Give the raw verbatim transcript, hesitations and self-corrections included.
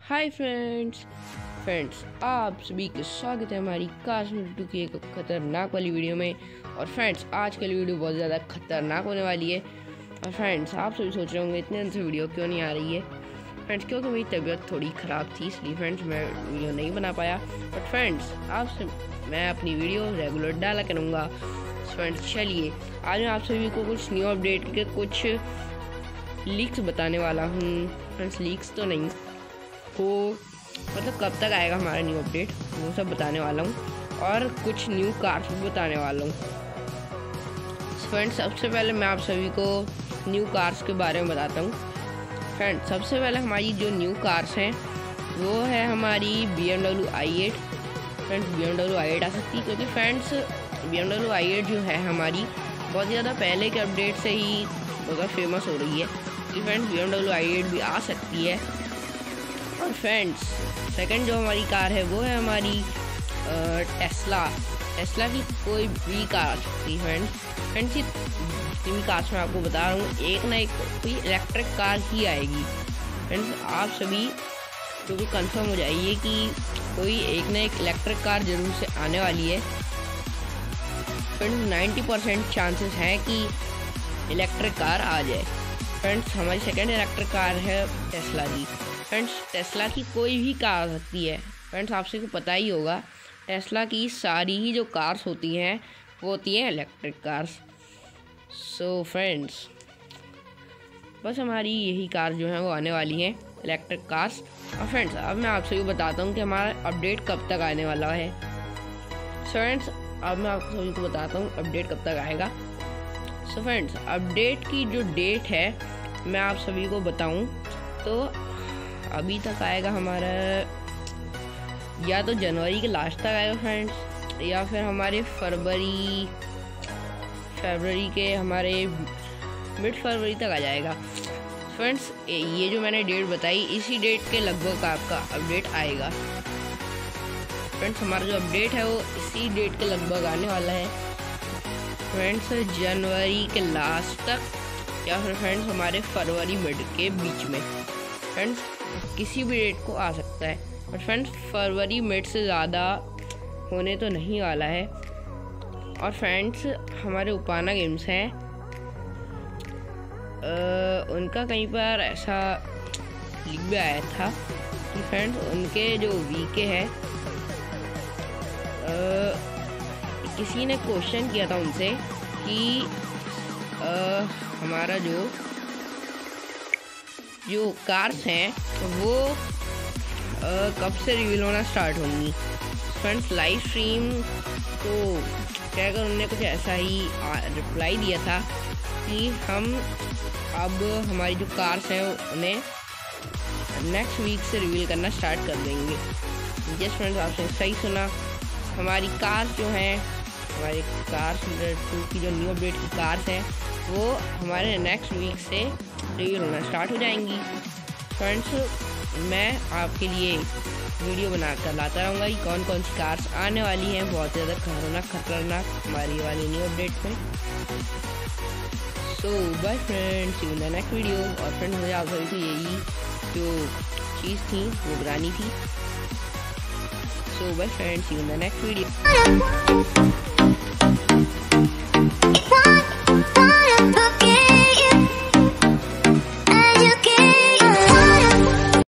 Hi friends friends आप सभी का स्वागत है हमारी कार टू की एक खतरनाक वाली वीडियो में। और फ्रेंड्स आज की वीडियो बहुत ज़्यादा खतरनाक होने वाली है। और फ्रेंड्स आप सभी सोच रहे होंगे इतने दिन से वीडियो क्यों नहीं आ रही है। फ्रेंड्स क्योंकि मेरी तबीयत थोड़ी ख़राब थी, इसलिए फ्रेंड्स मैं वीडियो नहीं बना पाया। बट फ्रेंड्स आपसे मैं अपनी वीडियो रेगुलर डाला करूँगा। फ्रेंड्स चलिए आज मैं आप सभी को कुछ न्यू अपडेट के कुछ लीक्स बताने वाला हूँ। फ्रेंड्स लीक्स तो नहीं वो मतलब कब तक आएगा हमारा न्यू अपडेट वो सब बताने वाला हूँ, और कुछ न्यू कार्स भी बताने वाला हूँ। फ्रेंड्स सबसे पहले मैं आप सभी को न्यू कार्स के बारे में बताता हूँ। फ्रेंड्स सबसे पहले हमारी जो न्यू कार्स हैं वो है हमारी B M W I eight. Friends B M W I eight आ सकती है क्योंकि friends B M W I eight जो है हमारी बहुत ज़्यादा पहले के अपडेट से ही बहुत फेमस हो रही है। कि friends B M W I eight भी आ सकती है। और फ्रेंड्स सेकंड जो हमारी कार है वो है हमारी टेस्ला। टेस्ला की कोई भी कार आ सकती है। फ्रेंड्स फ्रेंड्स ये जितनी भी कार्स मैं आपको बता रहा हूँ एक ना एक कोई इलेक्ट्रिक कार ही आएगी। फ्रेंड्स आप सभी क्योंकि कंफर्म हो जाइए कि कोई एक ना एक इलेक्ट्रिक कार जरूर से आने वाली है। फ्रेंड्स नाइन्टी परसेंट चांसेस हैं कि इलेक्ट्रिक कार आ जाए। फ्रेंड्स हमारी सेकंड इलेक्ट्रिक कार है टेस्ला की। फ्रेंड्स टेस्ला की कोई भी कार आ सकती है। फ्रेंड्स आपसे को पता ही होगा टेस्ला की सारी ही जो कार्स होती हैं वो होती हैं इलेक्ट्रिक कार्स। सो फ्रेंड्स बस हमारी यही कार जो है वो आने वाली हैं इलेक्ट्रिक कार्स। और फ्रेंड्स अब मैं आपसे भी बताता हूँ कि हमारा अपडेट कब तक आने वाला है। फ्रेंड्स अब मैं आप सभी को बताता हूँ अपडेट कब तक आएगा। सो फ्रेंड्स अपडेट की जो डेट है मैं आप सभी को बताऊँ तो अभी तक आएगा हमारा या तो जनवरी के लास्ट तक आएगा फ्रेंड्स, या फिर हमारे फरवरी फरवरी के हमारे मिड फरवरी तक आ जाएगा। फ्रेंड्स ये जो मैंने डेट बताई इसी डेट के लगभग आपका अपडेट आएगा। फ्रेंड्स हमारा जो अपडेट है वो इसी डेट के लगभग आने वाला है। फ्रेंड्स जनवरी के लास्ट तक या फिर फ्रेंड्स हमारे फरवरी मिड के बीच में। फ्रेंड्स किसी भी डेट को आ सकता है। और फ्रेंड्स फरवरी मिड से ज़्यादा होने तो नहीं वाला है। और फ्रेंड्स हमारे उपाना गेम्स हैं उनका कहीं पर ऐसा लिख भी आया था कि फ्रेंड्स उनके जो वीके है किसी ने क्वेश्चन किया था उनसे कि आ, हमारा जो जो कार्स हैं वो आ, कब से रिवील होना स्टार्ट होंगी। फ्रेंड्स लाइव स्ट्रीम तो कहकर उन्होंने कुछ ऐसा ही रिप्लाई दिया था कि हम अब हमारी जो कार्स हैं उन्हें नेक्स्ट वीक से रिवील करना स्टार्ट कर देंगे। यस फ्रेंड्स आपने सही सुना। हमारी कार्स जो हैं हमारी कार्स टू की जो न्यू अपडेट की कार्स हैं वो हमारे नेक्स्ट वीक से रिवील होना स्टार्ट हो जाएंगी। फ्रेंड्स मैं आपके लिए वीडियो बनाकर लाता रहूँगा कि कौन कौन सी कार्स आने वाली हैं बहुत ज़्यादा खतरनाक खतरनाक हमारी वाली न्यू अपडेट में। So bye friends, see you in the next video. और फ्रेंड्स मुझे आप सभी को यही जो चीज़ थी वो बनानी थी। So bye friends, see you in the next video.